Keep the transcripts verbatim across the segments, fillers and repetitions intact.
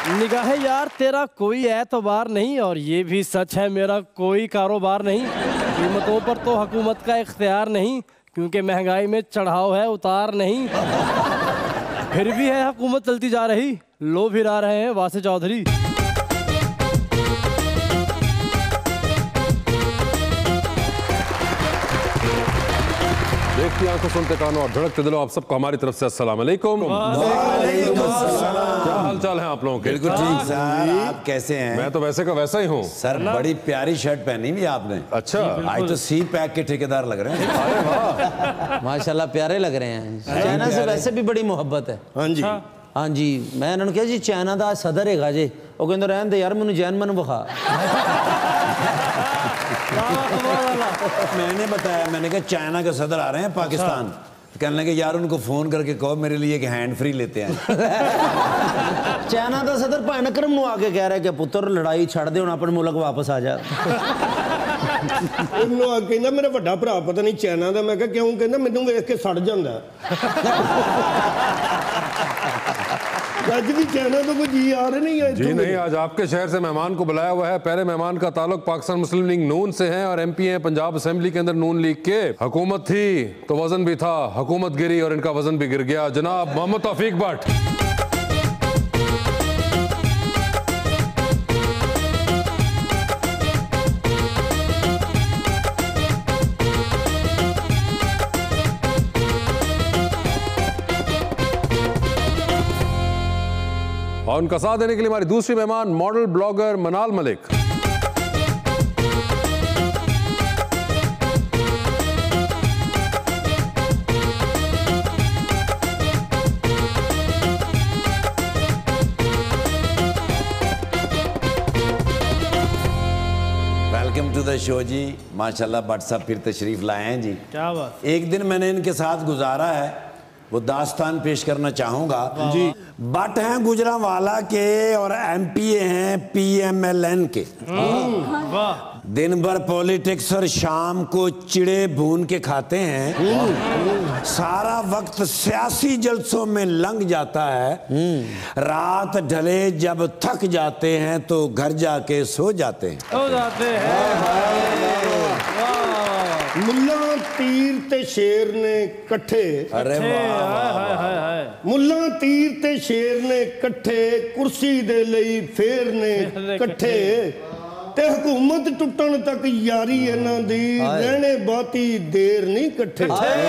निगाह यार तेरा कोई एतबार नहीं, और ये भी सच है मेरा कोई कारोबार नहीं। कीमतों पर तो हुकूमत का इख्तियार नहीं, क्योंकि महंगाई में चढ़ाव है उतार नहीं। फिर भी है हुकूमत चलती जा रही, लो फिर आ रहे हैं वासे चौधरी। देखती आंखों, सुनते कानों और धड़कते दिलों, आप सबको हमारी तरफ से अस्सलाम वालेकुम। क्या हाल चाल है आप लोगों के? बिल्कुल ठीक सर, आप कैसे हैं? मैं तो वैसे का वैसा ही हूँ सर। बड़ी प्यारी शर्ट पहनी हुई आपने। अच्छा, आज तो सी पैक के ठेकेदार लग रहे हैं। अरे वाह, माशाल्लाह प्यारे लग रहे हैं। चाइना से वैसे भी बड़ी मोहब्बत है। हाँ जी हाँ जी, मैं इन्होंने कहा जी चाइना का सदर है जी, वो कहते रहन दे यार मैंने जैन मन विखा। मैंने बताया, मैंने कहा चाइना के सदर आ रहे हैं पाकिस्तान। कहने लगे यार उनको फोन करके कहो मेरे लिए एक हैंड फ्री लेते हैं। चाइना का सदर भाई नकरम नू आके कह रहा है कि पुत्र लड़ाई छड़ दे, हुण अपने मुल्क वापस आ जा। ਉਹਨੂੰ ਕਹਿੰਦਾ ਮੇਰਾ ਵੱਡਾ ਭਰਾ ਪਤਾ ਨਹੀਂ ਚਾਈਨਾ ਦਾ। ਮੈਂ ਕਿਹਾ ਕਿਉਂ? ਕਹਿੰਦਾ ਮੈਨੂੰ ਵੇਖ ਕੇ ਸੜ ਜਾਂਦਾ। ਅੱਜ ਵੀ ਚਾਈਨਾ ਤੋਂ ਕੋਈ ਜੀ आ रहे नहीं है। जी नहीं, आज आपके शहर से मेहमान को बुलाया हुआ है। पहले मेहमान का ताल्लुक पाकिस्तान मुस्लिम लीग नून से है और एमपी है पंजाब असेंबली के अंदर नून लीग के। हुकूमत थी तो वजन भी था, हुकूमत गिरी और इनका वजन भी गिर गया। जनाब मोहम्मद तौफीक भट्ट। और उनका साथ देने के लिए हमारी दूसरी मेहमान model blogger Manal Malik. Welcome to the show जी। माशाल्लाह भट्ट साहब फिर तशरीफ लाए हैं जी। क्या बात। एक दिन मैंने इनके साथ गुजारा है, वो दास्तान पेश करना चाहूंगा जी। बट हैं गुजरांवाला के और एमपीए हैं पीएमएलएन के। दिन भर पॉलिटिक्स और शाम को चिड़े भून के खाते हैं। सारा वक्त सियासी जलसों में लंघ जाता है। रात ढले जब थक जाते हैं तो घर जाके सो जाते हैं। हो जाते हैं। ਮੁੱਲਾ ਤੀਰ ਤੇ ਸ਼ੇਰ ਨੇ ਇਕੱਠੇ। अरे वाह, ਮੁੱਲਾ ਤੀਰ ਤੇ ਸ਼ੇਰ ਨੇ ਇਕੱਠੇ, ਕੁਰਸੀ ਦੇ ਲਈ ਫੇਰ ਨੇ ਇਕੱਠੇ, ਤੇ ਹਕੂਮਤ ਟੁੱਟਣ ਤੱਕ ਯਾਰੀ ਇਹਨਾਂ ਦੀ, ਰਹਿਣੇ ਬਾਤੀ ਦੇਰ ਨਹੀਂ ਇਕੱਠੇ।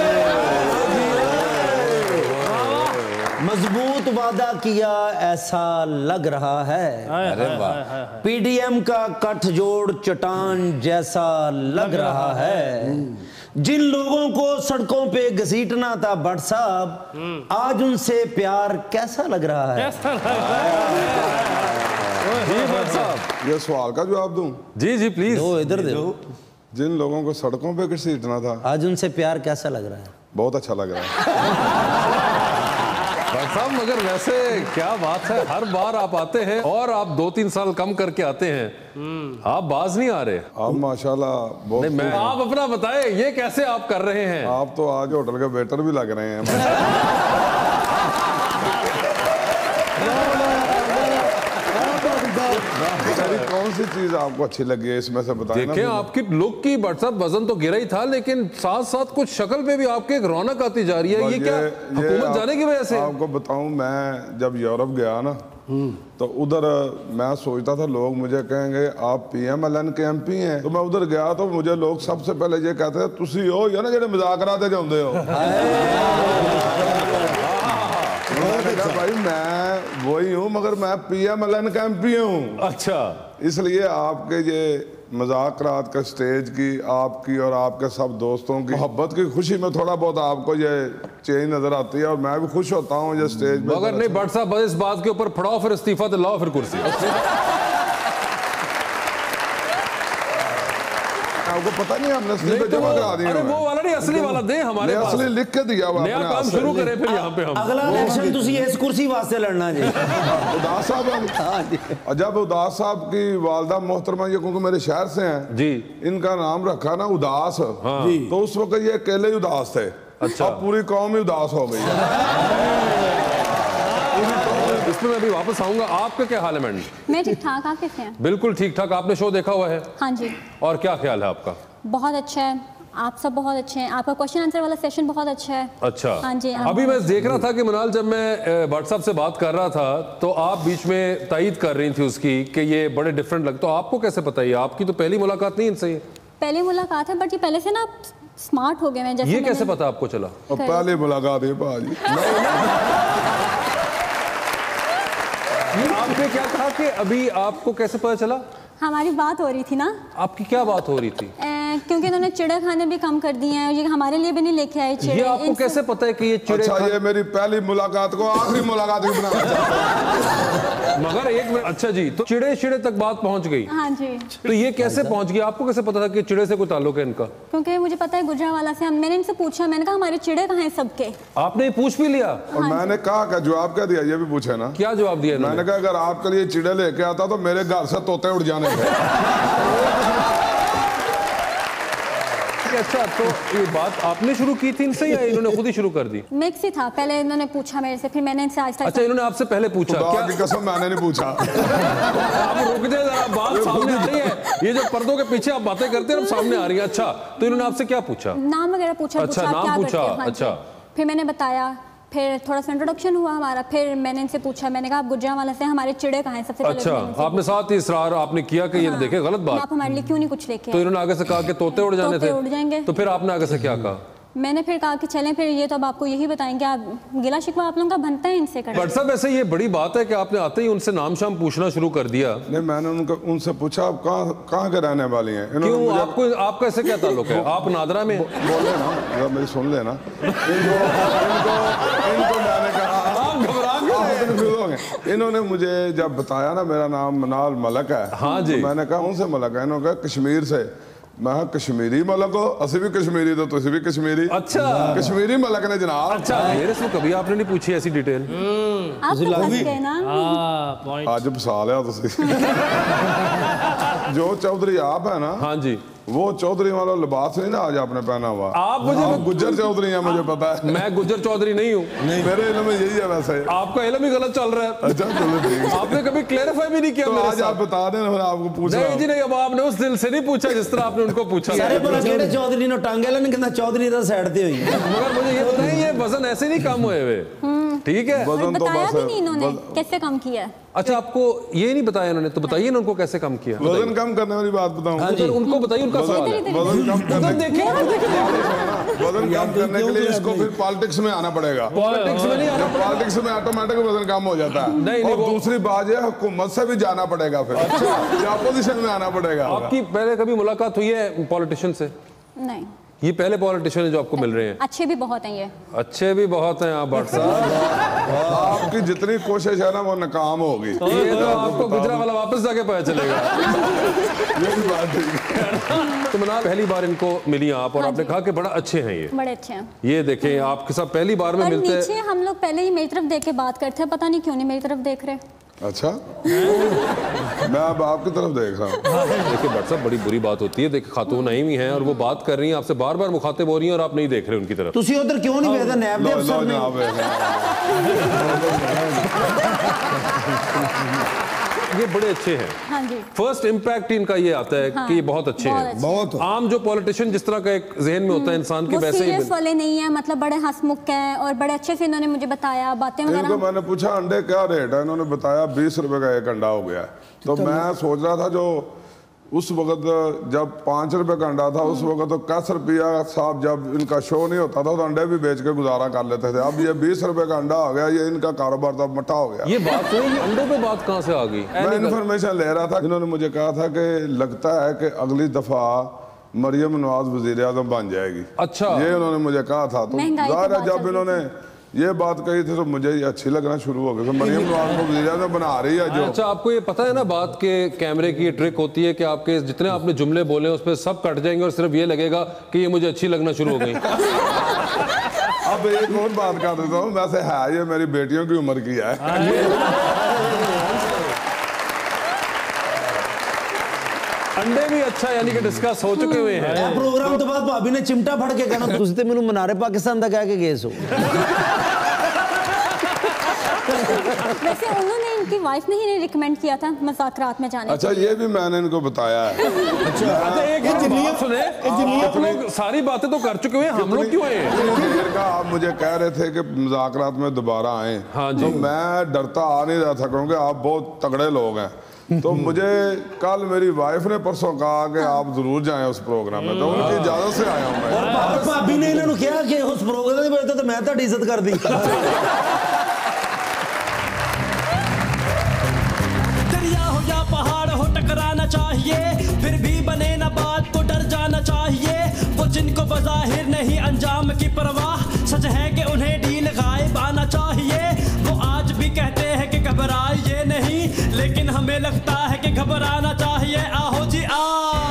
मजबूत वादा किया ऐसा लग रहा है। अरे वाह, पीडीएम का गठजोड़ चट्टान जैसा लग रहा है। जिन लोगों को सड़कों पे घसीटना था भट्ट साहब, आज उनसे प्यार कैसा लग रहा है? कैसा लग रहा है? जी भट्ट साहब, ये सवाल का जवाब दूं? जी जी प्लीज। दो इधर दे। जिन लोगों को सड़कों पे घसीटना था, आज उनसे प्यार कैसा लग रहा है? बहुत अच्छा लग रहा है। भट्ट साहब मगर वैसे क्या बात है, हर बार आप आते हैं और आप दो तीन साल कम करके आते हैं, आप बाज नहीं आ रहे। आप माशाल्लाह बहुत नहीं, मैं आप अपना बताएं, ये कैसे आप कर रहे हैं? आप तो आज होटल के वेटर भी लग रहे हैं। कौन सी चीज आपको अच्छी लगी है इसमें से बताएं ना। देखें आपकी लुक की भट्ट साहब वजन तो गिरा ही था, लेकिन साथ साथ कुछ शक्ल पे भी आपके एक रौनक आती जा रही है। ये क्या हुकूमत जाने की वजह से? आपको बताऊं, मैं जब यूरोप गया ना तो उधर मैं सोचता था लोग मुझे कहेंगे आप पीएमएलएन के एमपी हैं। तो मैं उधर गया तो मुझे लोग सबसे पहले ये कहते थे तुसी हो या ना जेडे मजाक कराते जाते हो। मैंने कहा भाई मैं वही हूँ मगर मैं पीएमएलएन का एमपी हूँ। अच्छा, इसलिए आपके ये मजाक रात का स्टेज की, आपकी और आपके सब दोस्तों की मोहब्बत की खुशी में थोड़ा बहुत आपको ये चेंज नजर आती है और मैं भी खुश होता हूँ ये स्टेज पे। मगर नहीं भट्ट साहब, बस इस बात के ऊपर फड़ाओ फिर इस्तीफा तो लाओ फिर कुर्सी। आपको पता नहीं हमने स्लिप नहीं तो जमा करा दी अरे वो वाला नहीं, असली वाला दे हमारे पास। असली लिख के दिया हुआ नया अपने काम हाथ से। शुरू करें फिर यहाँ पे हम। अगला इलेक्शन तुसी इस कुर्सी वास्ते लड़ना जी। उदास साहब हम जब उदास साहब की वालदा मोहतरमा, ये क्योंकि मेरे शहर से हैं जी, इनका नाम रखा ना उदास, तो उस वक्त ये अकेले ही उदास थे। अच्छा, अब पूरी कौम ही उदास हो गई है। इसमें मैं अभी वापस आऊंगा। आपका क्या हाल है मैडम? मैं ठीक ठाक, आप कैसे हैं? बिल्कुल ठीक ठाक। आपने शो देखा हुआ है? हाँ जी। और क्या ख्याल है आपका? बहुत अच्छा है, आप सब बहुत अच्छे हैं, आपका क्वेश्चन आंसर वाला सेशन बहुत अच्छा है। अच्छा। हाँ जी। अभी मैं देख रहा था कि मनाल, जब मैं व्हाट्सएप से बात कर रहा था तो आप बीच में तायीद कर रही थी उसकी कि ये बड़े डिफरेंट लग, तो आपको कैसे पता? ये आपकी तो पहली मुलाकात नहीं इनसे? पहली मुलाकात है, बट ये पहले से ना स्मार्ट हो गए मैं। जैसे ये कैसे पता आपको चला? और पहली मुलाकात है भाजी। आपने क्या कहा कि अभी आपको कैसे पता चला? हमारी बात हो रही थी ना। आपकी क्या बात हो रही थी? ए, क्योंकि इन्होंने चिड़े खाने भी कम कर दिए हैं, ये हमारे लिए भी नहीं लेके आए चिड़े। ये आपको कैसे पता है कि ये चिड़े? अच्छा, ये मेरी पहली मुलाकात को आखिरी मुलाकात भी बनाना चाहता है। मगर एक मिनट, अच्छा जी, तो चिड़े चिड़े तक बात पहुंच गई? हाँ जी। तो ये कैसे पहुंच गई? आपको कैसे पता था कि चिड़े से कोई ताल्लुक है इनका? क्योंकि मुझे पता है गुजरांवाला से, मैंने इनसे पूछा, मैंने कहा हमारे चिड़े कहाँ हैं सबके। आपने पूछ भी लिया? और मैंने कहा का जवाब क्या दिया, ये भी पूछे ना। क्या जवाब दिया? मैंने कहा अगर आपके लिए चिड़े लेके आता तो मेरे घर से तोते उड़ जाने थे। अच्छा, तो ये बात आपने शुरू की थी इनसे या इन्होंने खुद ही शुरू कर दी? मिक्स ही था, पहले इन्होंने पूछा मेरे से, फिर मैंने इनसे आहिस्ता। अच्छा, इन्होंने आपसे पहले पूछा? क्या की कसम मैंने नहीं पूछा। आप रुक जाए जरा, बात सामने आ रही है। ये जो पर्दों के पीछे आप बातें करते हैं ना, सामने आ रही है। अच्छा, तो इन्होंने आपसे क्या पूछा? नाम वगैरह पूछा। अच्छा, पूछा नाम क्या पूछा। करते हैं? हाँ अच्छा, फिर मैंने बताया, फिर थोड़ा सा इंट्रोडक्शन हुआ हमारा, फिर मैंने इनसे पूछा, मैंने कहा आप गुजरांवाला से, हमारे चिड़े कहाँ हैं सबसे पहले। अच्छा, आपने साथ ही इसरार आपने किया कि ये हाँ, देखे गलत बात, आप हमारे लिए क्यों नहीं कुछ लेके आए? तो इन्होंने आगे से कहा कि तोते उड़ जाने थे। उड़ जाएंगे। तो फिर आपने आगे से क्या कहा? मैंने फिर कहा कि चलें, फिर ये तो अब आपको यही बताएंगे, आप गिला शिकवा आप लोगों का बनता है इनसे करना। बट साहब, ऐसे ये बड़ी बात है कि आपने आते ही उनसे नाम शाम पूछना शुरू कर दिया। नहीं, मैंने उनको उनसे पूछा आप कहाँ कहाँ के रहने वाली हैं? क्यों? मुझे... आपको आपका ऐसे क्या ताल्लुक है? आप नादरा में बोले ना, जरा मेरी सुन लेना। इनको इनको इनको मैंने कहा, आप घबरा गए। इन्होंने मुझे जब बताया ना मेरा नाम मनाल मलक है, हाँ जी, तो मैंने कहा कौन से मलक है? इन्होंने कहा कश्मीर से। मैं कश्मीरी मलक हो, असि भी कश्मीरी तो तुसी भी कश्मीरी। अच्छा, कश्मीरी मलक ने जनाब। अच्छा, मेरे से कभी आपने नहीं पूछी ऐसी डिटेल? आप तो फंस गए ना। आज फसा लिया तुसी। जो चौधरी आप है ना, हाँ जी, वो चौधरी वाला लिबास नहीं ना आज आपने पहना हुआ। आप मुझे आप गुज्जर चौधरी हैं, मुझे पता है। मैं गुज्जर चौधरी नहीं हूँ। मेरे इल्म में यही है वैसे। आपका इल्म ही गलत चल रहा है। अच्छा, चलो ठीक। आपने कभी क्लेरिफाई भी नहीं किया? तो मेरे आज आप बता दें, मैं आपको पूछ रहा हूं। नहीं जी नहीं, अब आपने उस दिल से नहीं पूछा जिस तरह आपने उनको पूछा। सारे बोला केड़े चौधरी ने टांगे ला, नहीं कहना चौधरी दा साइड ते हुई। मगर मुझे ये बताइए, ये वजन ऐसे नहीं कम हुए हुए? ठीक है, वजन तो बताया बस भी नहीं इन्होंने कैसे कम किया। अच्छा, आपको ये नहीं बताया इन्होंने? तो बताइए ना उनको कैसे कम किया। वजन कम करने वाली बात बताऊं? हाँ जी, उनको बताइए, उनका सवाल है। वजन कम करने देखिए, वजन कम करने के लिए इसको फिर पॉलिटिक्स में आना पड़ेगा। पॉलिटिक्स में नहीं आना। पॉलिटिक्स में ऑटोमेटिक वजन कम हो जाता है। नहीं, और दूसरी बात है, हुकूमत से भी जाना पड़ेगा, फिर अपोजिशन में आना पड़ेगा। आपकी पहले कभी मुलाकात हुई है पॉलिटिशियन से? नहीं, ये पहले पॉलिटिशियन है जो आपको मिल रहे हैं? अच्छे भी बहुत हैं ये। अच्छे भी बहुत हैं आप भट्ट साहब। आपकी जितनी कोशिश है ना वो नाकाम होगी। ये तो आपको गुजरांवाला वापस जाके पता चलेगा। ये भी बात है। तो मनाल, पहली बार इनको मिली आप और आपने कहा कि बड़ा अच्छे हैं ये। बड़े अच्छे हैं। ये देखें, आपके साथ पहली बार में मिलते हैं। नीचे हम लोग पहले ही मेरी तरफ देख के बात करते हैं, पता नहीं क्यों नहीं मेरी तरफ देख रहे। अच्छा, मैं अब आपकी तरफ देख रहा हूँ। देखिए भट्ट साहब, बड़ी बुरी बात होती है। देखिए, खातून आई हुई हैं और वो बात कर रही हैं आपसे, बार बार मुखातिब हो रही हैं और आप नहीं देख रहे उनकी तरफ। तुसी उधर क्यों नहीं भेजा नैब दे अफसर ने? ये बड़े अच्छे हैं। हाँ जी। फर्स्ट इम्पैक्ट इनका ये आता है हाँ, कि ये बहुत अच्छे बहुत हैं। अच्छे। बहुत। आम जो पॉलिटिशियन जिस तरह का एक जहन में होता है इंसान के, वो वैसे सीरियस ही वाले नहीं है, मतलब बड़े हंसमुख हैं और बड़े अच्छे से इन्होंने मुझे बताया बातें इनको वगैरह। मैंने पूछा अंडे क्या रेट है, इन्होंने बताया बीस रुपए का एक अंडा हो गया है। तो मैं सोच रहा था जो उस वक्त जब पाँच रुपए का अंडा था, उस वक्त तो दस रुपया साहब जब इनका शो नहीं होता था तो अंडे भी बेच के गुजारा कर लेते थे। अब ये बीस रुपए का अंडा हो गया, ये इनका कारोबार तो मठा हो गया। ये बात तो ये अंडों पे बात कहाँ से आ गई? मैं इन्फॉर्मेशन ले रहा था, इन्होंने मुझे कहा था कि लगता है कि अगली दफा मरियम नवाज वजीर आजम बन जाएगी। अच्छा, ये उन्होंने मुझे कहा था। तो ज़ाहिर है जब इन्होंने ये बात कही थी तो मुझे ये अच्छी लगना शुरू हो गई। तो मरियम नवाज को वज़ीर आज़म बना रही है जो। अच्छा, आपको ये पता है ना बात के कैमरे की ये ट्रिक होती है कि आपके जितने आपने जुमले बोले उस पर सब कट जाएंगे और सिर्फ ये लगेगा कि ये मुझे अच्छी लगना शुरू हो गई। अब एक और बात कर देता हूँ, वैसे है ये मेरी बेटियों की उम्र की है। अंडे भी अच्छा यानी कि डिस्कस हो चुके हुए हैं। प्रोग्राम तो बाद भाभी ने चिमटा फड़ के कहना तुसी ते मैनू मनारे पाकिस्तान दा कह के गए सो। वैसे उन्होंने, इनकी वाइफ ने ही रिकमेंड किया था मुज़ाकरात में जाने। अच्छा, ये भी मैंने इनको बताया है। अच्छा, एक बात सुने, आप लोग सारी बातें तो कर चुके हुए, हम लोग क्यों आए? का आप मुझे कह रहे थे कि मुज़ाकरात में दोबारा आए। हाँ जी। तो मैं डरता आ नहीं रहा था क्योंकि आप बहुत तगड़े लोग हैं। तो मुझे कल मेरी वाइफ ने परसों कहा कि आप जरूर जाएं उस प्रोग्राम में, तो उनकी इजाजत से आया हूं मैं। और भाभी ने इन्होंने क्या कि उस प्रोग्राम में बैठे तो मैं तो इज्जत कर दी। दरिया हो या पहाड़ हो टकराना चाहिए, फिर भी बने ना बात को डर जाना चाहिए। वो जिनको बज़ाहिर नहीं अंजाम की परवाह, सच है कि उन्हें डील गायब आना चाहिए। वो आज भी कहते हैं कि घबराइए नहीं, लेकिन हमें लगता है कि घबराना चाहिए। आओ जी आ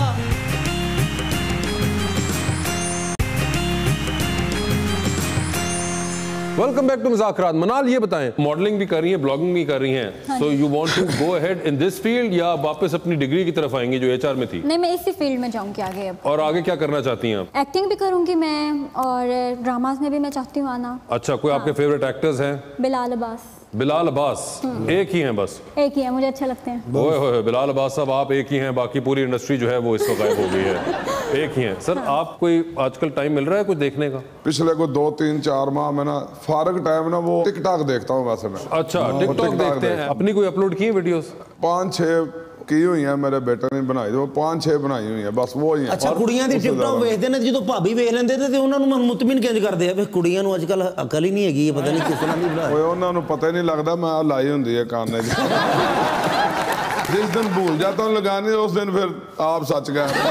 वेलकम बैक टू मुज़ाकरात। मनाल, ये बताएं, मॉडलिंग भी कर रही हैं, ब्लॉगिंग भी कर रही हैं, so you want to go ahead in this field या वापस अपनी डिग्री की तरफ आएंगी जो एचआर में थी? नहीं, मैं इसी फील्ड में जाऊंगी आगे। अब और आगे क्या करना चाहती हैं आप? एक्टिंग भी करूंगी मैं, और ड्रामास में भी मैं चाहती हूँ आना। अच्छा, कोई आपके फेवरेट एक्टर्स हैं? बिलाल अब्बास। बिलाल अब्बास एक ही हैं बस? एक ही है, मुझे अच्छे लगते हैं। ओए होए, बिलाल अब्बास साहब आप एक ही हैं, बाकी पूरी इंडस्ट्री जो है वो इस वक्त गायब हो गई है। एक ही हैं सर। हाँ। आप कोई आजकल टाइम मिल रहा है कुछ देखने का? पिछले को दो तीन चार माह में ना फारग टाइम ना वो टिकटॉक देखता हूँ वैसे मैं। अच्छा, टिकटॉक देखते हैं। अपनी कोई अपलोड की है वीडियोस? पाँच छः की हुई है, मेरे बेटे ने बनाई, वो पांच छह बनाई हुई है, बस वो ही है। अच्छा, कुड़ियां दी टिकटॉक देखते ने जो भाभी वेख लेंदे ते ਉਹਨਾਂ ਨੂੰ ਮੁਤਮਿਨ ਕਿੰਜ ਕਰਦੇ ਆ? ਵੇ ਕੁੜੀਆਂ ਨੂੰ ਅੱਜਕੱਲ ਅਕਲ ਹੀ ਨਹੀਂ ਹੈਗੀ, ਪਤਾ ਨਹੀਂ ਕਿਸ ਤਰ੍ਹਾਂ ਦੀ ਬਣਾ। ਓਏ ਉਹਨਾਂ ਨੂੰ ਪਤਾ ਹੀ नहीं लगता, मैं लाई ਹੁੰਦੀ है कान में। जिस दिन भूल जाता हूँ लगाने, उस दिन फिर आप सच गए।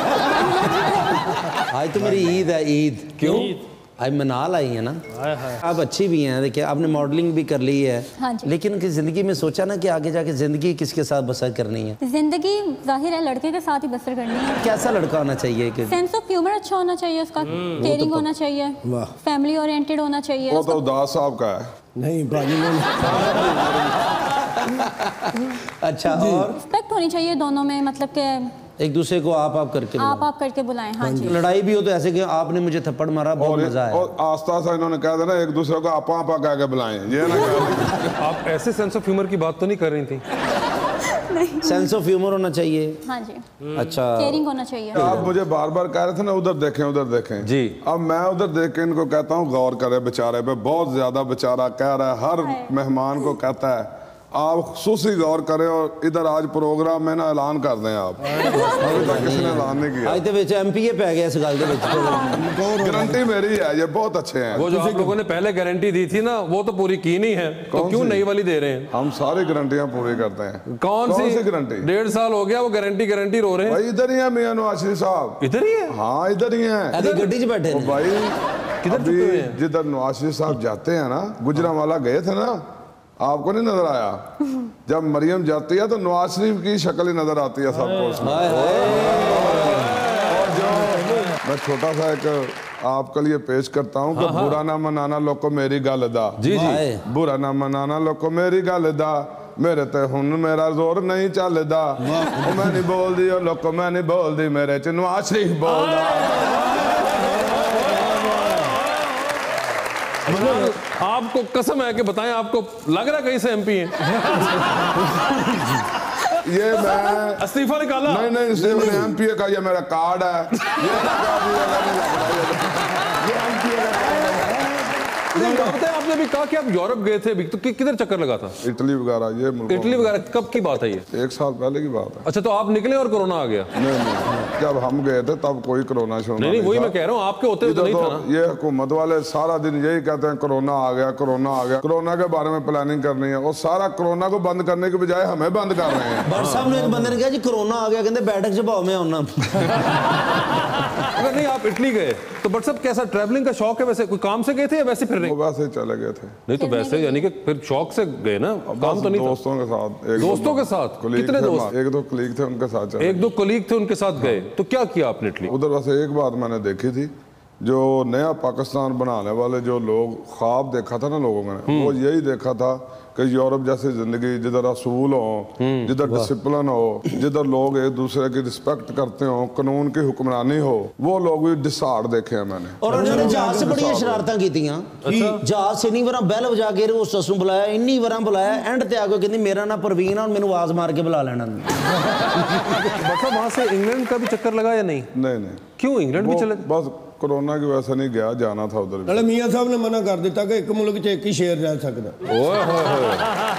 आज तो मेरी ईद है। ईद क्यों? आज मनाल आई है ना। आप अच्छी भी हैं, देखिए आपने मॉडलिंग भी कर ली है। हाँ जी। लेकिन कि जिंदगी में सोचा ना कि आगे जाके जिंदगी किसके साथ बसर करनी है? जिंदगी जाहिर है लड़के के साथ ही बसर करनी है। कैसा लड़का होना चाहिए? कि सेंस ऑफ ह्यूमर अच्छा होना चाहिए उसका, केयरिंग होना चाहिए, फैमिली ओरिएंटेड होना चाहिए। वो तो उदास साहब का है। नहीं भाजी अच्छा, और रिस्पेक्ट होनी चाहिए दोनों में, मतलब के एक दूसरे को आप आप करके आप आप करके बुलाएं। हाँ जी। लड़ाई भी हो तो ऐसे कि आपने मुझे थप्पड़ मारा, बहुत और, मजा आया। और आस्ता आस्ता इन्होंने कह देना एक दूसरे को आपा आपा कह के बुलाएं, ये ना कह। आप ऐसे सेंस ऑफ ह्यूमर की बात तो नहीं कर रही थी? सेंस ऑफ ह्यूमर होना चाहिए। हाँ जी। अच्छा, केयरिंग होना चाहिए। आप मुझे बार बार कह रहे थे ना उधर देखें उधर देखें जी। अब मैं उधर देख के इनको कहता हूँ गौर करे बेचारे पे, बहुत ज्यादा बेचारा कह रहा है, हर मेहमान को कहता है आप खुसूसी गौर करें और इधर आज प्रोग्राम में ना ऐलान कर दें आप। अभी तक किसी ने ऐलान नहीं किया। आज तो विच एमपीए पै गया इस गल दे विच। गारंटी मेरी है, ये बहुत अच्छे हैं। वो जो आप लोगों ने पहले गारंटी दी थी ना, वो तो पूरी की नहीं है, तो क्यों नई वाली दे रहे हैं? हम सारी गारंटियां पूरी करते हैं। कौन सी गारंटी? डेढ़ साल हो गया वो गारंटी गारंटी रो रहे हैं। भाई इधर ही है मियां नवाज साहब, इधर ही है। हाँ इधर ही है, गड्डी च बैठे हैं भाई। किधर छुपे हुए हैं? जिधर नवाज साहब जाते हैं ना, गुजरांवाला गए थे ना, आपको नहीं नजर आया? जब मरियम जाती है तो नवाज शरीफ की शक्ल ही नजर आती है सबको उसमें। और जो मैं छोटा सा एक आपके लिए पेश करता हूँ कि बुरा ना मनाना लोको मेरी गल दा। जी जी। बुरा ना मनाना लोको मेरी गल दा, मेरे ते हुन मेरा जोर नहीं चलदा। मैं नहीं बोलदी और लोको मैं नहीं बोलदी, मेरे च नवाज शरीफ बोलदा। आपको कसम है कि बताएं, आपको लग रहा कहीं से एमपी हैं? ये मैं इस्तीफा निकाला? नहीं नहीं, इसलिए मैंने एमपी का, ये मेरा कार्ड है। ये एमपी का आपने भी कहा कि आप यूरोप गए थे, तो कि, किधर चक्कर लगा था? इटली वगैरह, ये इटली वगैरह कब की बात है ये? एक साल पहले की बात है। अच्छा, तो आप निकले और कोरोना आ गया? नहीं नहीं, जब हम गए थे तब कोई कोरोना शोना नहीं नहीं, वही मैं कह रहा हूँ, आपके होते तो नहीं था ना। ये हुकूमत वाले सारा दिन यही कहते हैं कोरोना आ गया, कोरोना आ गया, कोरोना के बारे में प्लानिंग करनी है, और सारा कोरोना को बंद करने के बजाय हमें बंद कर रहे हैं। भट्ट साहब ने एक बंदे ने कहा जी कोरोना आ गया, कहते बैठक च भाव में आना। अगर नहीं आप इटली गए तो भट्ट साहब कैसा ट्रैवलिंग का शौक है? वैसे कोई काम से गए थे या वैसे फिरने? वैसे चले गए थे। नहीं तो वैसे यानी कि फिर शौक से गए ना, काम तो नहीं था? दोस्तों के साथ। एक दोस्तों के साथ? कितने दोस्त? एक दो कलीग थे उनके साथ। एक दो कलीग थे उनके साथ गए, तो क्या किया आपने इटली? उधर वैसे एक बात मैंने देखी थी जो नया पाकिस्तान बनाने वाले जो लोग ख्वाब देखा था ना लोगों ने, वो यही देखा था कि यूरोप जैसी जिंदगी जिधर असूल हो, जिधर डिसिप्लिन हो, जिधर लोग एक दूसरे की रिस्पेक्ट करते हो, कानून की हुक्मरानी हो, वो लोग भी डिसाड़ देखे हैं मैंने। और उन्होंने जहाज से बड़ी शरारतां कीतियां। जहाज से इन्नी बार बैल बजा के होस्टस नूं बुलाया, इन्नी बार बुलाया, एंड ते आके कहंदी मेरा नाम परवीन है और मैनूं आवाज मार के बुला लेना। मतलब वहां से इंग्लैंड का भी चक्कर लगा या नहीं? नहीं नहीं, क्यों इंग्लैंड भी चले? बस कोरोना की वजह से नहीं गया, जाना था उधर। नाले मियां साहब ने मना कर दिता कि एक मुल्क च एक ही शेर रह सकता। ओए होए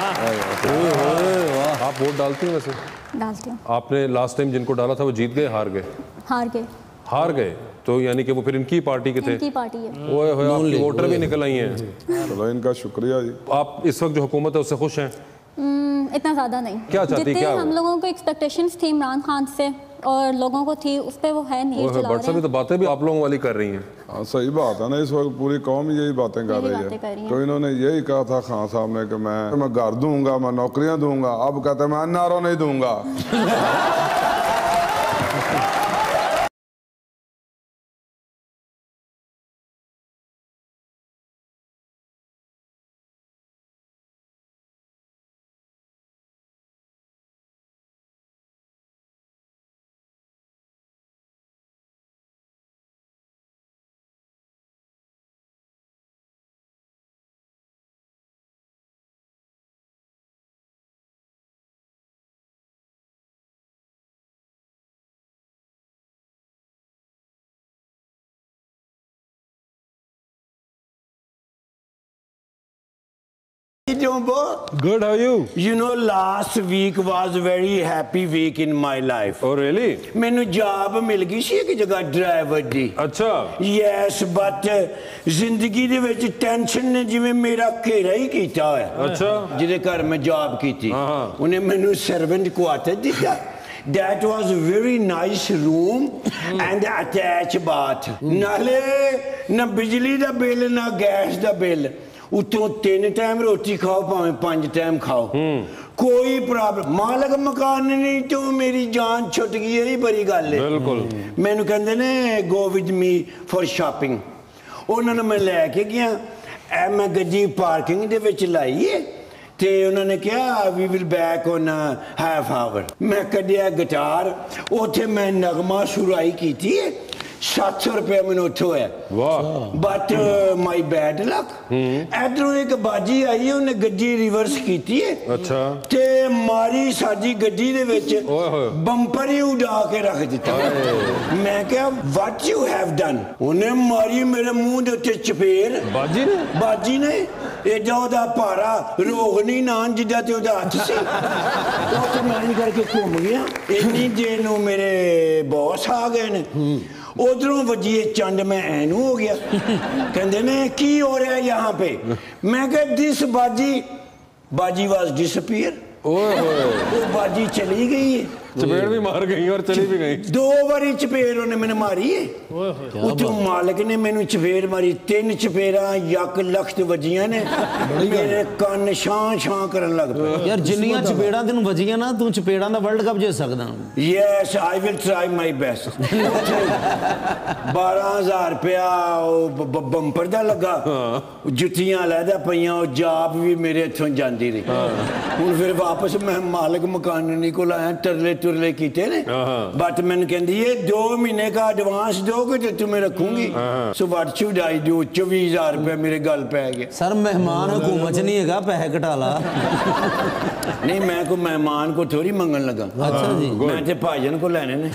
होए, आप वोट डालती हैं? वैसे डालती हूँ। आपने लास्ट टाइम जिनको डाला था वो जीत गए, हार गए? हार गए। हार गए, तो यानी कि वो फिर इनकी पार्टी के थे? इनकी पार्टी है। ओए होए, आपकी वोटर भी निकल आई हैं। चलो इनका शुक्रिया जी। आप इस वक्त जो हुकूमत है उससे खुश हैं? इतना ज़्यादा नहीं। क्या चाहती? जितने क्या हम लोगों को एक्सपेक्टेशंस थी इमरान खान से और लोगों को थी, उस पर वो है नहीं। बट सभी तो बातें भी आप लोगों वाली कर रही हैं। हाँ सही बात है ना, इस वक्त पूरी कौम यही बातें कर रही है। तो इन्होंने यही कहा था खान साहब ने कि मैं मैं घर दूंगा, मैं नौकरियां दूंगा, अब कहते हैं मैं नारों नहीं दूंगा। Good, how are you? You know, last week was very happy week in my life. Oh, really? मैंने job मिल गई सी एक जगह ड्राइवर दी। अच्छा। Yes, but जिंदगी दे विच टेंशन ने जिवें मेरा घेरा ही कीता है। अच्छा। जिहदे घर मैं जॉब कीती, उन्हें मैनू सर्वेंट क्वार्टर दिता। That was a very nice room and attached bath. नाले ना बिजली दा बिल ना गैस दा बिल, उतों तीन टाइम रोटी खाओ भावें पांच टाइम खाओ, कोई प्रॉब्लम। मालक मकान नहीं तो मेरी जान छुट गई, यही बड़ी गल है। बिल्कुल। मैनू कहंदे ने go with me for shopping, उन्होंने मैं लैके गया, ए मैं गड्डी पार्किंग दे विच लाई है ते उन्होंने कहा we will back on half hour. मैं कढ़िया गिटार, उथे मैं नगमा सुराई की थी, सात सौ रुपया मैंने उठो है। बट माई बैड लक, इधरों एक बाजी आई है, उन्हें गड्डी रिवर्स की थी है। अच्छा। ते मारी साडी गड्डी दे विच बंपर ही उड़ा के रख दिता। मैं क्या व्हाट यू हैव डन? उन्हें मारी मेरे मुंह दे उत्ते चपेड़। बाजी ने? बाजी ने एडा ओदा भारा रोगनी नान जिदा ते ओदा हथ सी, वो तो मैं करके घूम गया। इन्नी देर नूं मेरे बॉस आ गए ने, उधरों वजिए चंड में ऐनू हो गया। कहते ने की हो रहा है यहाँ पे? मैं कह दिस बाजी बाजी वाज डिसअपीयर। ओए होए, वो बाजी चली गई है, चपेड़ भी मार गई और चली भी गई। दो बारी चपेड़ उन्हें मैंने मारी है। उतो मालिक ने मैनू चपेड़ मारी, तीन चपेड़ा यक लख्त वजियां ने, मेरे कान शां शां करन लग पे। यार जिन्नियां चपेड़ां तेनू वजियां ना, तू चपेड़ां दा वर्ल्ड कप जीत सकदा। Yes I will try my best. बारह हजार रुपया बंपर दा लगा, जुत्तियां लैदा पईयां, जाब भी मेरे हथों जांदी रही। हुण फिर वापस मैं मालिक मकानी को आया, टरले टुरले कीते ने, बट मैंने कहती है दो महीने का एडवांस दोगे तो तुम्हें रखूंगी। So what should I do? चौबीस हजार रुपया मेरे गल पै गया। सर मेहमान हुकूमत नहीं है, पैसे घटा ला। नहीं मैं को मेहमान को थोड़ी मंगन लगा। अच्छा जी, मैं तो भाजन को लेने ने।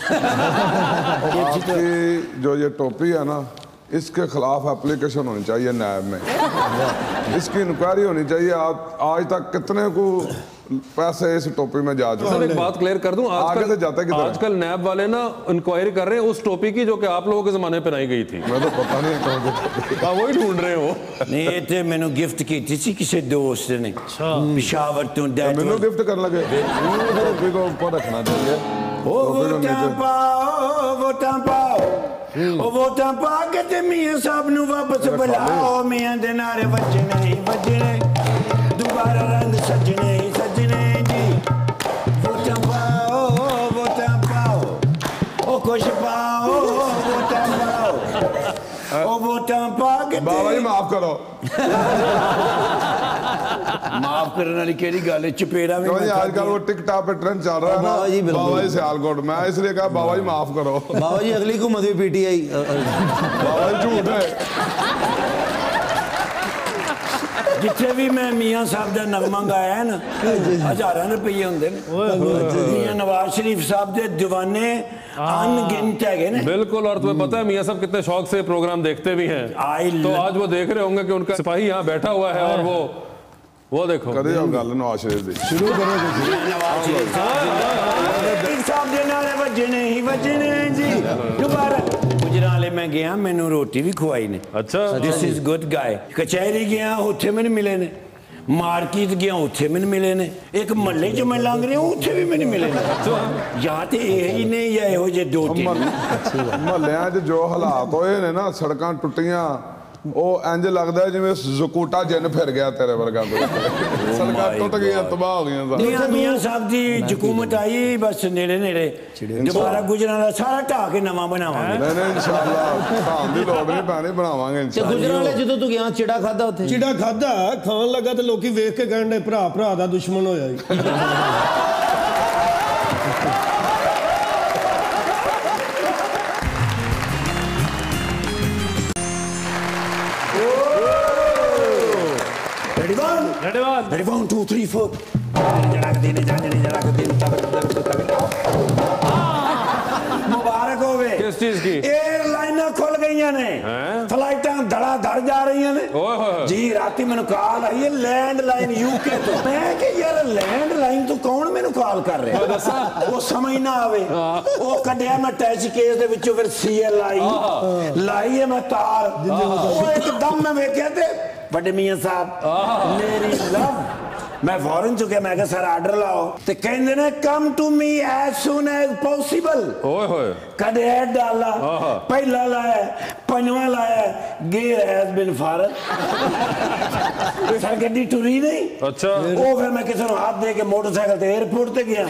आपकी जो ये टोपी है ना, इसके खिलाफ एप्लीकेशन होनी चाहिए नैब में, इसकी इंक्वायरी होनी चाहिए। आप आज तक कितने को पैसे इस टोपी में जा चुके? सर एक बात क्लियर कर दूं, आजकल जाता है आजकल नैब वाले ना इंक्वायरी कर रहे हैं उस टोपी की जो कि आप लोगों के जमाने पे पहनाई गई थी। मैं तो पता नहीं कहाँ वही ढूंढ रहे हो। नहीं ये तो मैंने गिफ्ट की थी किसी दोस्त ने पिशावर तो। मैंने गिफ्ट कर लगे, टोपी को ऊपर रखना चाहिए। ओ वोटां पाओ वोटां पाओ, ओ वोटां पा के ते मियां साहब नूं वापस बुलाओ। मियां दे नारे वजने ही वजने, दोबारा रंग सजने ही सजने जी। वोटां पाओ वोटां पाओ, ओ खुश पाओ वोटां पाओ, बाबा जी माफ करो। माफ करने वाली केड़ी गल है, चपेड़ा में आजकल वो टिकटॉक पे ट्रेंड चल रहा है ना बाबा जी, बाबा जी सियालकोट, मैं इसलिए कहा बाबा जी माफ करो। बाबा जी अगली को मधु पीटीआई बाबा जी झूठ है। जिथे भी मैं मियाँ साहब का नगमा गाया है ना, हजारां रुपये होंगे। मियाँ नवाज शरीफ साहब के दीवाने अनगिनत है ना। बिल्कुल, और तुम्हें पता है मियाँ साहब कितने शौक से प्रोग्राम देखते भी हैं, तो आज वो देख रहे होंगे कि उनका सिपाही यहाँ बैठा हुआ है और वो वो देखो करे गल नवाज शरीफ दी शुरू करो। नवाज शरीफ साहब दे नाल वजने ही वजने जी। दोबारा गुजराले मैं गया, मैनू रोटी भी खुआई ने। अच्छा, दिस इज गुड गाय। कचहरी गया, उत्थे मैंने मिले ने। मार्केट गया, उत्थे मैंने मिले ने। एक महल्ले च मैं लंघ रहा, उत्थे भी मैंने मिले ने। या तो यही ने या इहो जे दो तीन महल्लियां च जो हालात होए ने ना, सड़कां टुटियां, ਉਹ ਇੰਜ ਲੱਗਦਾ ਜਿਵੇਂ ਜ਼ਕੂਟਾ ਜਿੰਨ ਫਿਰ ਗਿਆ ਤੇਰੇ ਵਰਗਾ ਕੋਈ। ਸੜਕਾਂ ਟੁੱਟ ਗਈਆਂ, ਤਬਾਹ ਹੋ ਗਈਆਂ। ਮੀਆਂ ਮੀਆਂ ਸਾਹਿਬ ਦੀ ਹਕੂਮਤ ਆਈ, ਬਸ ਨੇੜੇ ਨੇੜੇ ਦੁਬਾਰਾ ਗੁਜਰਾਂਵਾਲਾ ਸਾਰਾ ਢਾਹ ਕੇ ਨਵਾਂ ਬਣਾਵਾਂਗੇ। ਨਹੀਂ ਨਹੀਂ ਇਨਸ਼ਾਅੱਲਾ, ਢਾਹਣ ਦੀ ਲੋੜ ਨਹੀਂ ਪੈਣੀ, ਬਣਾਵਾਂਗੇ ਤੇ ਇਨਸ਼ਾਅੱਲਾ। ਗੁਜਰਾਂਵਾਲੇ ਜਦੋਂ ਤੂੰ ਗਿਆ ਚਿੜਾ ਖਾਦਾ ਉੱਥੇ? ਚਿੜਾ ਖਾਦਾ, ਖਾਣ ਲੱਗਾ ਤੇ ਲੋਕੀ ਵੇਖ ਕੇ ਕਹਿੰਦੇ ਭਰਾ ਭਰਾ ਦਾ ਦੁਸ਼ਮਣ ਹੋਇਆ ਜੀ। Ready one. Ready one, two, three, four. मुबारक होवे। किस चीज की? एयरलाइना खुल गई ने, फ्लाइटां धड़ा धड़ जा रही ने। जी राती मैंने कॉल आई है लैंडलाइन यूके तो। मैं कि यार लैंडलाइन तो कौन मैंने कॉल कर रहा, वो समझ ना आवे। वो कढ़िया मैं टच केस दे विचों फिर सीएल आई लाई है मैं तार, वो एकदम मैं वेख्या ते बड़े मियां साहब मेरी लव। मैं फौरन चुके, मैं सर आर्डर लाओ, तो कहते ने come to me as soon as possible. कद ऐड डाला, पहला लाया, पंजवा लाया, गेयर हैज बीन फारग। सर गड्डी टुरी नहीं। अच्छा, वो फिर मैं किसी को हाथ दे के मोटरसाइकिल ते एयरपोर्ट ते गया।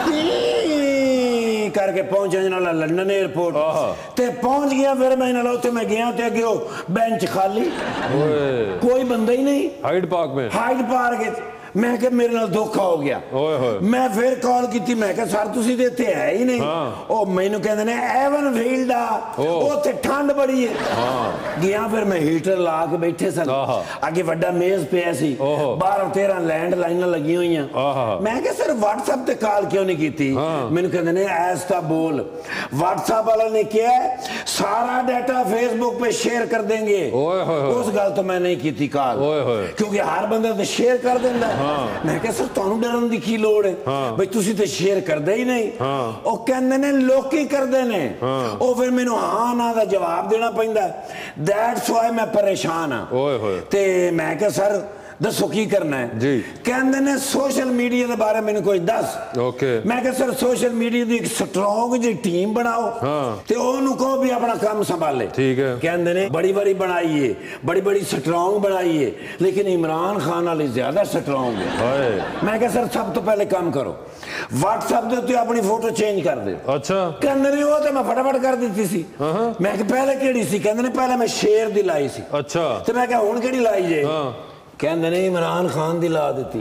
करके पहुंचा जना लंदन एयरपोर्ट ते पहुंच गया। फिर मैं ना उत्थे मैं गया ते अगे बेंच खाली, कोई बंदा ही नहीं। हाइड पार्क में हाइड पार्क मैं क्या मेरे नाल धोखा हो गया। ओए होए। मैं फिर कॉल की, मैं क्या सर तुसी ते इत्थे है ही नहीं। हाँ। ओ मैनू कहंदे ने एवन फील्ड आ, उत्थे ठंड बड़ी है। हाँ। गया फिर मैं हीटर ला के बैठे सन, आगे वड्डा मेज पिया सी, बारह तेरह लैंडलाइनां लगी हुई। मैं क्या सर व्हाट्सएप ते कॉल क्यों नहीं कीती? मैनू कहंदे ने ऐसा बोल, व्हाट्सएप वाला ने क्या सारा डाटा फेसबुक पे शेयर कर देंगे। उस गल तो मैं नहीं की कॉल, क्योंकि हर बंदा तो शेयर कर देंदा। हाँ। मैं क्या सर तुहानू डरन दी की लोड़ है? हाँ। भाई तुसी ते शेयर करदे ही नहीं। हाँ। ओ कहंदे ने लोकी करदे ने। हाँ। ओ फिर मैनू हाँ ना दा जवाब देना पैंदा। दैट्स व्हाई मैं परेशान हां। ओए होए। ते मैं क्या सर दसो की करना है जी? कहंदे ने सोशल मीडिया के बारे में कोई दस। ओके। मैं कहा सर सोशल मीडिया की एक स्ट्रॉन्ग जी टीम बनाओ। हाँ। ते ओनू कहो भी अपना काम संभाले। ठीक है। कहंदे ने बड़ी बड़ी बनाइए, बड़ी बड़ी स्ट्रॉन्ग बनाइए, लेकिन इमरान खान वाली ज्यादा स्ट्रॉन्ग है। मैं कहा सर सब तो पहले काम करो, व्हाट्सएप दे उत्ते अपनी फोटो चेंज कर दे। अच्छा। कहंदे ने वो तो मैं फटाफट कर दी सी। मैं कहा पहले केड़ी सी? कहंदे ने पहले मैं शेर दी लाई सी। अच्छा। ते मैं कहा हुण केड़ी लाई जे? कहंदे ने इमरान खान दी ला दी।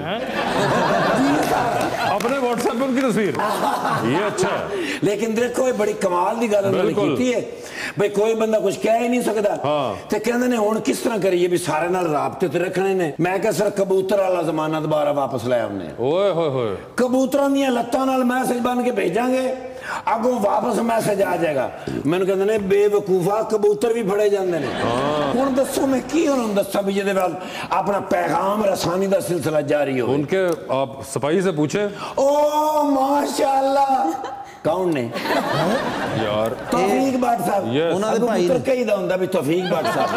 अपने व्हाट्सएप पे उनकी तस्वीर, ये अच्छा है। लेकिन देखो ये बड़ी कमाल दी गल उन्होंने की है, भाई कोई बंदा कुछ कह ही नहीं सकता। हाँ। ते कहंदे ने हुण किस तरह करिए भी सारे नाल राबते ते रखने ने। मैं कहा सर कबूतर वाला जमाना दोबारा वापस ले आउने। ओए होए होए। कबूतरां दी लत्तां नाल मैसेज बन के भेजांगे, अगों वापस मैसेज आ जाएगा। मैंने कहंदे ने बेवकूफा कबूतर भी फड़े जांदे ने। हुण दसो मैं की उन्होंने दसा भी जिहदे नाल अपना पैगाम रसानी दा सिलसिला जारी हो। उनके आप सिपाही से पूछे। ओ माशाअल्लाह। कौन ने? यार तौफीक भट्ट साहब। उन्हां दे भाई कबूतर कहीदा हुंदा भी तौफीक भट्ट साहब।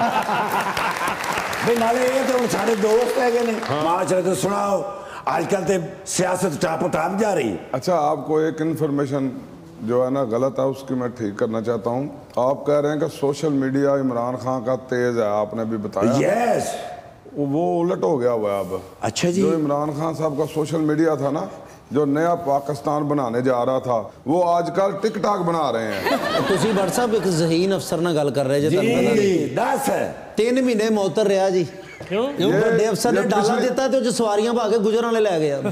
भाई नाले ये तो सारे दोस्त है ने। माशरे तो सुनाओ, आजकल तो सियासत टाप टाप जा रही। अच्छा, आपको एक इन्फॉर्मेशन जो है ना गलत है, उसकी मैं ठीक करना चाहता हूँ। आप कह रहे हैं कि सोशल मीडिया इमरान खान का तेज है, आपने भी बताया। यस। वो उलट हो गया हुआ है अब। अच्छा जी। जो इमरान खान साहब का सोशल मीडिया था ना, जो नया पाकिस्तान बनाने जा रहा था, वो आजकल टिकटॉक बना रहे हैं। तुसी भट्ट साहब एक ज़हीन अफसर ना गल कर रहे जे जी दस है तीन महीने मुअत्तर रहा जी। क्यों? बड़े अफसर ने डाला दिता तो जो सवारियां भागे गुजर वाले ले गया।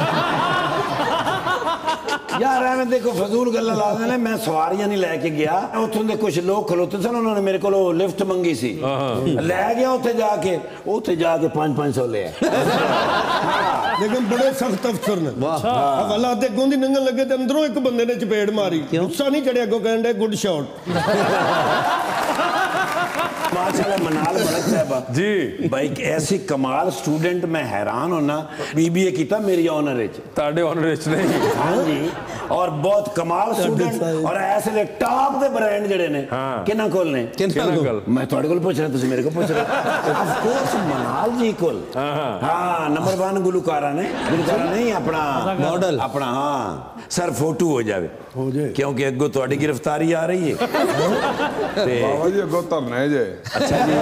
यार एवं देखो फजूल गल्लां ला देने। मैं सवारियां नहीं लैके गया, उत्थों दे कुछ लोग खलोते सन, उन्होंने मेरे को लिफ्ट मंगी सी, लै गया उत्थे जाके, उत्थे जाके पांच पांच सौ ले लेकिन बड़े सख्त अफसर ने। हवाला ते गोंदी नंगन लगे ते अंदरों एक बंदे ने चपेड़ मारी, गुस्सा नहीं चढ़िया, अगों कहन डे गुड शॉट। माशाल्लाह मनाल मलिक साहब जी भाई ऐसी कमाल स्टूडेंट, मैं हैरान होना। बीबीए कीता मेरी ऑनर विच, ताड़े ऑनर विच नहीं। हां जी, और बहुत कमाल स्टूडेंट, और ऐसे टॉप दे ब्रांड जड़े ने किना कोल ने, किना कोल मैं ਤੁਹਾਡੇ ਕੋਲ ਪੁੱਛ ਰਿਹਾ, ਤੁਸੀਂ ਮੇਰੇ ਕੋਲ ਪੁੱਛ ਰਹੇ। ऑफ कोर्स मनाल जी कोल। हां नंबर वन गुलकारा ने, गुलकारा नहीं अपना मॉडल अपना। हां सर फोटो हो जावे हो जाए, क्योंकि अगो ਤੁਹਾਡੀ गिरफ्तारी आ रही है। बाबा जी अगो धरने जे। अच्छा जी।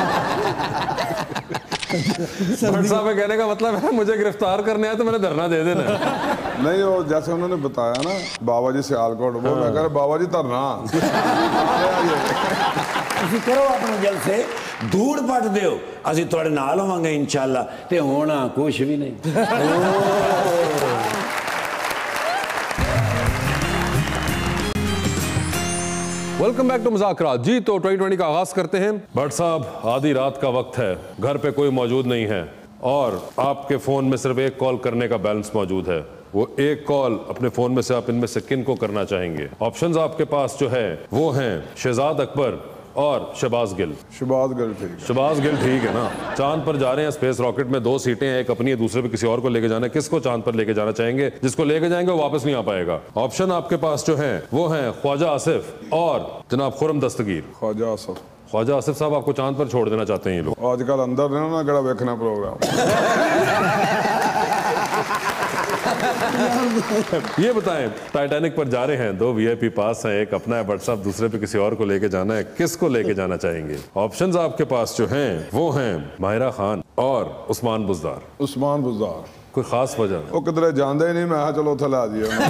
भट्ट साहब के कहने का मतलब है मुझे गिरफ्तार करने आए तो मैंने धरना दे देना। नहीं वो जैसे उन्होंने बताया ना बाबा जी सियालकोट, वो मैं कह रहा बाबा जी धरना करो अपने जल से धूड़ पट दो, असि तुहाडे नाल होवांगे इंशाअल्लाह, ते होना कुछ भी नहीं। वेलकम बैक टू मुज़ाकरात। जी तो ट्वेंटी ट्वेंटी का आगाज करते हैं। भट्ट साहब आधी रात का वक्त है, घर पे कोई मौजूद नहीं है और आपके फोन में सिर्फ एक कॉल करने का बैलेंस मौजूद है। वो एक कॉल अपने फोन में से आप इनमें से किन को करना चाहेंगे? ऑप्शंस आपके पास जो है वो हैं शहजाद अकबर और शहबाज गिल। शहबाज गिल ठीक, शहबाज गिल ठीक है ना। चांद पर जा रहे हैं स्पेस रॉकेट में, दो सीटें हैं, एक अपनी है, दूसरे पे किसी और को लेके जाना है। किसको चांद पर लेके जाना चाहेंगे? जिसको लेके जाएंगे वो वापस नहीं आ पाएगा। ऑप्शन आपके पास जो है वो है ख्वाजा आसिफ और जनाब खुरम दस्तगीर। ख्वाजा आसिफ। ख्वाजा आसिफ साहब आपको चांद पर छोड़ देना चाहते हैं ये लोग। आजकल अंदर रहना ना कड़ा देखना प्रोग्राम। ये बताएं, टाइटैनिक पर जा रहे हैं, दो वीआईपी पास हैं, एक अपना है, भट्ट साहब दूसरे पे किसी और को लेके जाना है, किसको लेके जाना चाहेंगे? ऑप्शंस आपके पास जो हैं वो हैं माहिरा खान और उस्मान बुज़दार। उस्मान बुज़दार। कोई खास वजह? वो किधरे जानते ही नहीं, मैं चलो उथे ला दिया।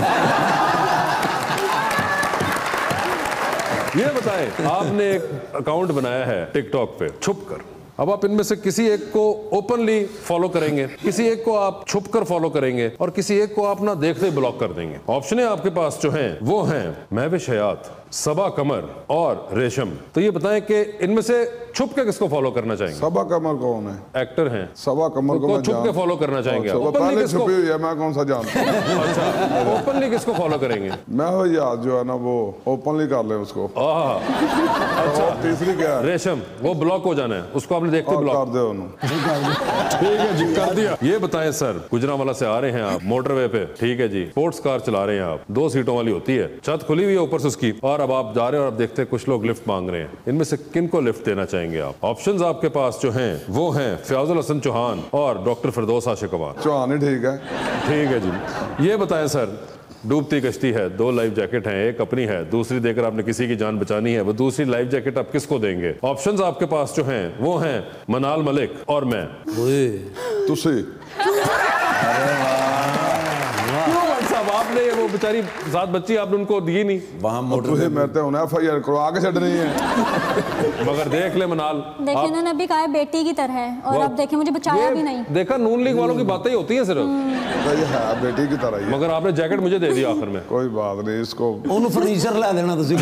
ये बताएं, आपने एक अकाउंट बनाया है टिकटॉक पे छुप कर, अब आप इनमें से किसी एक को ओपनली फॉलो करेंगे, किसी एक को आप छुप कर फॉलो करेंगे और किसी एक को आप ना देखते ब्लॉक कर देंगे। ऑप्शन आपके पास जो हैं वो हैं महविश हयात, सबा कमर और रेशम। तो ये बताएं कि इनमें से छुप के किसको फॉलो करना चाहेंगे? सबा कमर कौन है? एक्टर हैं। सबा कमर को मैं छुप के फॉलो करना चाहेंगे? पहले छुपी हुई है, मैं कौन सा जानता हूं। अच्छा, ओपनली किसको फॉलो करेंगे? मैं वो याद जो है ना वो ओपनली कर ले उसको। अच्छा, तीसरी क्या है? रेशम, वो ब्लॉक हो जाना है, उसको आपने देखते ब्लॉक कर दो। ठीक है जी, कर दिया। ये बताएं सर, गुजरांवाला से आ रहे हैं आप मोटरवे पे, ठीक है जी, स्पोर्ट्स कार चला रहे हैं आप, दो सीटों वाली होती है, छत खुली हुई है ऊपर से उसकी, और अब आप जा रहे हैं और आप देखते हैं कुछ लोग लिफ्ट मांग रहे हैं। इनमें से किन को लिफ्ट देना चाहेंगे आप? ऑप्शंस आपके पास जो हैं वो हैं फयाजुल हसन चौहान और डॉक्टर फिरदौस आशिक अवान। चौहान ही ठीक है। ठीक है जी। ये बताएं सर, डूबती कश्ती है, दो लाइफ जैकेट हैं, एक अपनी है, दूसरी देकर आपने किसी की जान बचानी है, वो दूसरी लाइफ जैकेट आप किसको देंगे? ऑप्शंस आपके पास जो हैं वो हैं मनाल मलिक और मैं। तुसी आपने वो बेचारी सात बच्ची आपने उनको दी नहीं, वहां मोटर मैं उन्हें एफ आई आर करो आगे छड़ रही है। मगर देख ले मनाल, देखिए इन्होंने अभी कहा है बेटी की तरह है, और अब देखिए मुझे बचाया भी नहीं। देखा, नून लीग वालों की बातें ही होती हैं सिर्फ, है बेटी की तरह ही, मगर आपने जैकेट मुझे दे दिया आखिर में। कोई बात नहीं, इसको उन्होंने फर्नीचर ला देना तुसी।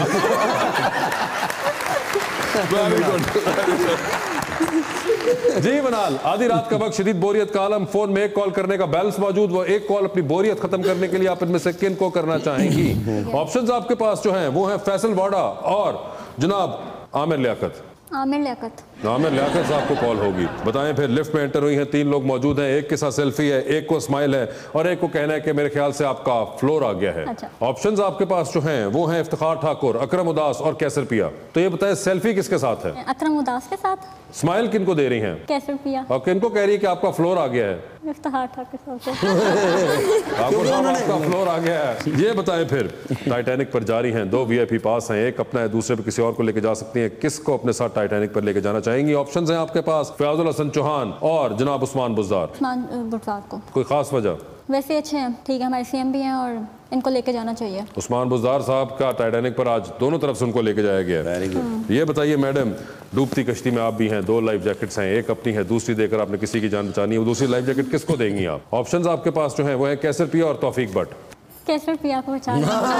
जी मनाल, आधी रात का वक्त, शदीद बोरियत का आलम, फोन में एक कॉल करने का बैलेंस मौजूद, वो एक कॉल अपनी बोरियत खत्म करने के लिए आप इनमें से किन को करना चाहेंगी? ऑप्शंस आपके पास जो हैं वो हैं फैसल वाडा और जनाब आमिर लियाकत। आमिर लियाकत। आमिर लियाकत साहब को कॉल होगी। बताएं फिर, लिफ्ट में एंटर हुई हैं, तीन लोग मौजूद हैं, एक के साथ सेल्फी है, एक को स्माइल है और एक को कहना है कि मेरे ख्याल से आपका फ्लोर आ गया है। अच्छा। ऑप्शंस आपके पास जो हैं वो हैं इफ्तिखार ठाकुर, अकरम उदास और कैसर पिया। तो ये बताएं, सेल्फी किसके साथ है? अकरम उदास के साथ। स्माइल किन को दे रही हैं? कैसर पिया। और किनको कह रही है कि आपका फ्लोर आ गया है? इफ्तिखार था के साथ ठाकुर साहब आपका फ्लोर आ गया है। ये बताएं फिर, टाइटैनिक पर जारी हैं, दो वीआईपी पास हैं, एक अपना है, दूसरे पे किसी और को लेके जा सकती हैं। किसको अपने साथ टाइटैनिक पर लेके जाना चाहेंगी? ऑप्शंस हैं आपके पास, फयाजुल हसन चौहान और जनाब उस्मान बुज़दार। उस्मान बुज़दार को। कोई खास वजह? वैसे अच्छे हैं, ठीक है, हमारे सीएम भी हैं और इनको लेके जाना चाहिए। उस्मान बुज़दार साहब का टाइटैनिक पर आज दोनों तरफ से उनको लेके जाया गया है। Very good. ये बताइए मैडम, डूबती कश्ती में आप भी हैं, दो लाइफ जैकेट्स हैं, एक अपनी है, दूसरी देकर आपने किसी की जान बचानी है, वो दूसरी लाइफ जैकेट किसको देंगी आप? ऑप्शंस आपके पास जो हैं वो है कैसर पिया और तौफीक भट्ट। कैसर पिया को बचा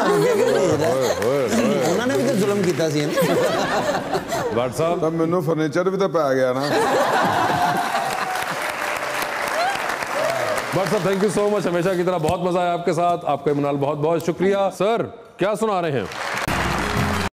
उन्होंने भी तो जुल्म किया सी भट्ट साहब। तब मैनू फर्नीचर भी तो पै गया ना। भट्ट साहब थैंक यू सो मच, हमेशा की तरह बहुत मजा आया आपके साथ। आपका इमरान बहुत बहुत शुक्रिया। सर क्या सुना रहे हैं?